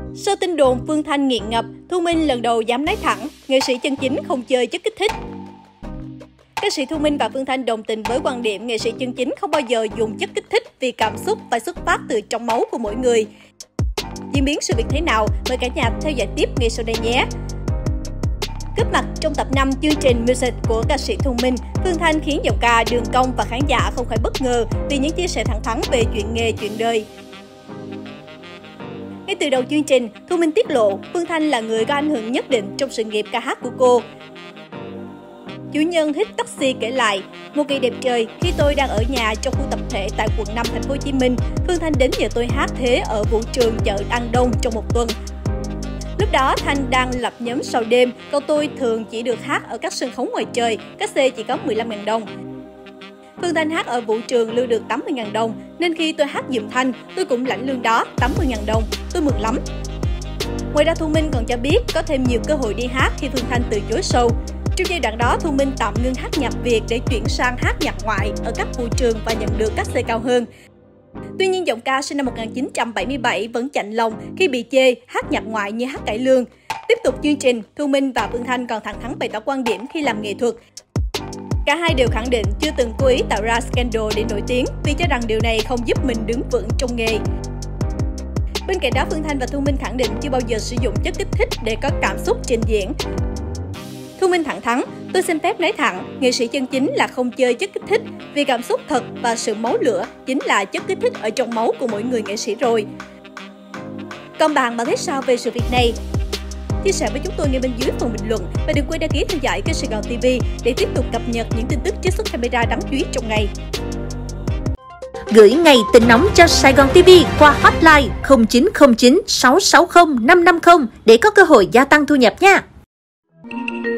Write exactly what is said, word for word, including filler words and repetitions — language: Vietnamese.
Sau tin đồn Phương Thanh nghiện ngập, Thu Minh lần đầu dám nói thẳng, nghệ sĩ chân chính không chơi chất kích thích. Ca sĩ Thu Minh và Phương Thanh đồng tình với quan điểm nghệ sĩ chân chính không bao giờ dùng chất kích thích vì cảm xúc phải xuất phát từ trong máu của mỗi người. Diễn biến sự việc thế nào? Mời cả nhà theo dõi tiếp ngay sau đây nhé! Góp mặt trong tập năm chương trình Music của ca sĩ Thu Minh, Phương Thanh khiến giọng ca, đường cong và khán giả không khỏi bất ngờ vì những chia sẻ thẳng thắn về chuyện nghề, chuyện đời. Ngay từ đầu chương trình, Thu Minh tiết lộ Phương Thanh là người có ảnh hưởng nhất định trong sự nghiệp ca hát của cô. Chủ nhân Hit Taxi kể lại, một ngày đẹp trời, khi tôi đang ở nhà trong khu tập thể tại quận năm thành phố Hồ Chí Minh, Phương Thanh đến nhờ tôi hát thế ở vũ trường chợ An Đông trong một tuần. Lúc đó Thanh đang lập nhóm sau đêm, còn tôi thường chỉ được hát ở các sân khấu ngoài trời, các xe chỉ có mười lăm nghìn đồng. Phương Thanh hát ở vũ trường lương được tám mươi nghìn đồng, nên khi tôi hát giùm Thanh, tôi cũng lãnh lương đó tám mươi nghìn đồng, tôi mừng lắm. Ngoài ra Thu Minh còn cho biết có thêm nhiều cơ hội đi hát khi Phương Thanh từ chối show. Trong giai đoạn đó, Thu Minh tạm ngưng hát nhạc Việt để chuyển sang hát nhạc ngoại ở các vũ trường và nhận được các xe cao hơn. Tuy nhiên, giọng ca sinh năm một nghìn chín trăm bảy mươi bảy vẫn chạnh lòng khi bị chê hát nhạc ngoại như hát cải lương. Tiếp tục chương trình, Thu Minh và Phương Thanh còn thẳng thắn bày tỏ quan điểm khi làm nghệ thuật. Cả hai đều khẳng định chưa từng cố ý tạo ra scandal để nổi tiếng vì cho rằng điều này không giúp mình đứng vững trong nghề. Bên cạnh đó, Phương Thanh và Thu Minh khẳng định chưa bao giờ sử dụng chất kích thích để có cảm xúc trình diễn. Thu Minh thẳng thắn, tôi xin phép nói thẳng, nghệ sĩ chân chính là không chơi chất kích thích, vì cảm xúc thật và sự máu lửa chính là chất kích thích ở trong máu của mỗi người nghệ sĩ rồi. Còn bạn, bạn thấy sao về sự việc này? Chia sẻ với chúng tôi ngay bên dưới phần bình luận và đừng quên đăng ký theo dõi kênh Sài Gòn ti vi để tiếp tục cập nhật những tin tức trích xuất camera đáng chú ý trong ngày. Gửi ngay tin nóng cho Sài Gòn ti vi qua hotline không chín không chín sáu sáu không năm năm không để có cơ hội gia tăng thu nhập nha.